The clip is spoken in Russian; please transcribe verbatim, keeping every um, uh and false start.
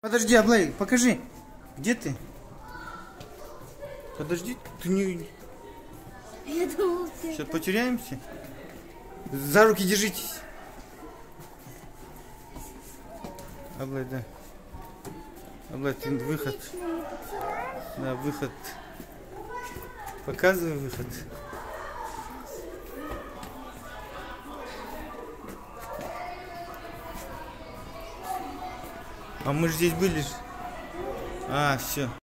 Подожди, Аблай, покажи. Где ты? Подожди, ты не... Я думал, ты... Сейчас потеряемся. За руки держитесь. Аблай, да. Аблай, ты выход. Да, выход. Показывай выход. А мы же здесь были. А, все.